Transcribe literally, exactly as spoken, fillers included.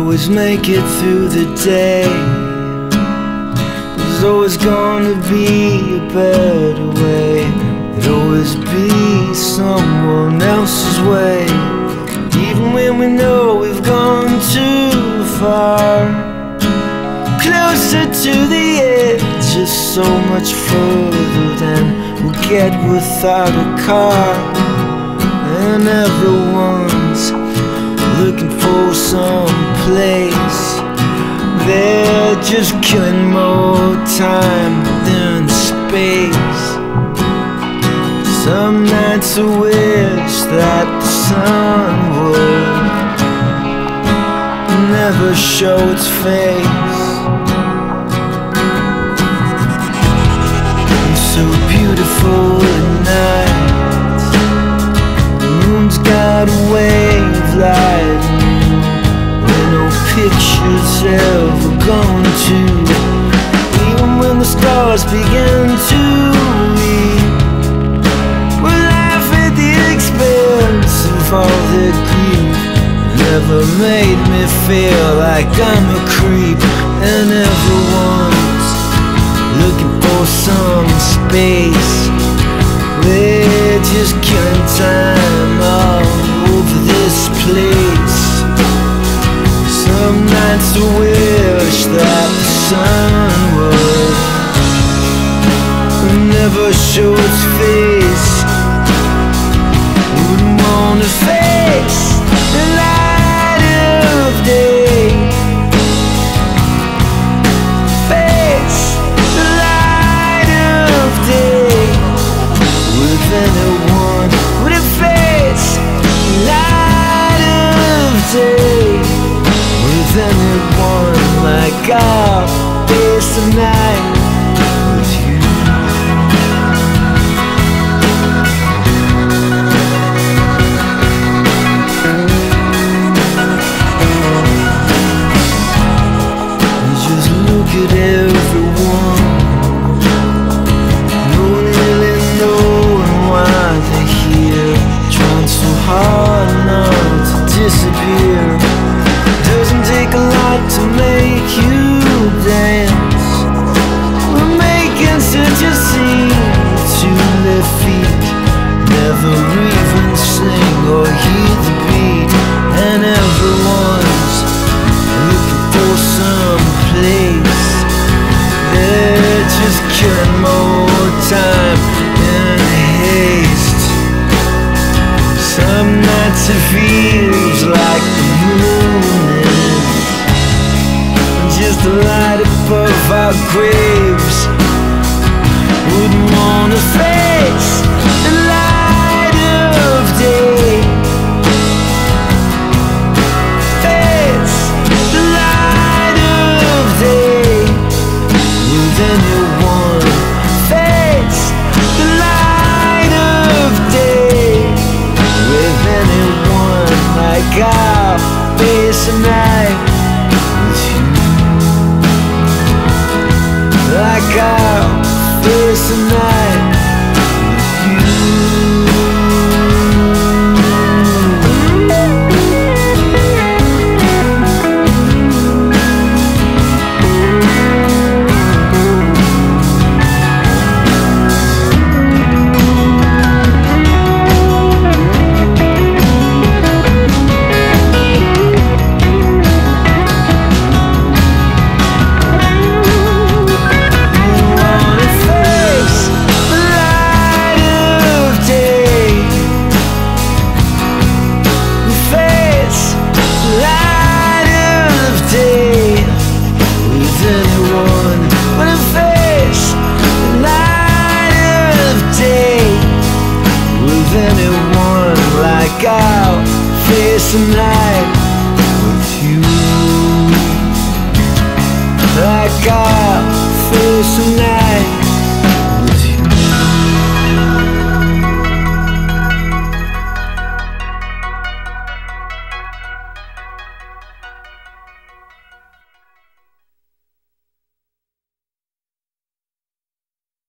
always make it through the day. There's always gonna be a better way. There'll always be someone else's way. Even when we know we've gone too far, closer to the edge, just so much further than we'll get without a car. And everyone's looking for some place. They're just killing more time than space. Some nights I wish that the sun would never show its face. It's so beautiful at night. The moon's got a way of lighting where no picture's ever gone to. Even when the stars begin to weep, we'll laugh at the expense of all their grief. Never made me feel like I'm a creep. And everyone's looking for some space. They're just killing time all over this place. Some nights I wish that the sun would never show its face. Wouldn't wanna face the light of day. Face the light of day with anyone. Would it face the light of day with anyone like I'll face the night with you? At everyone, no one really knowing why they're here, trying so hard not to disappear. Doesn't take a lot to make you dance. We're making such a scene with two left feet, never even sing or hear the beat. And everyone's looking for some place. They're just killing more time in haste. Some nights it feels like the moon is just a light above our graves. Wouldn't wanna face the light of day. Face the light of day with anyone. Face the light of day with anyone like I'll face the night with you. Like I'll face the night with you. I'll face the night.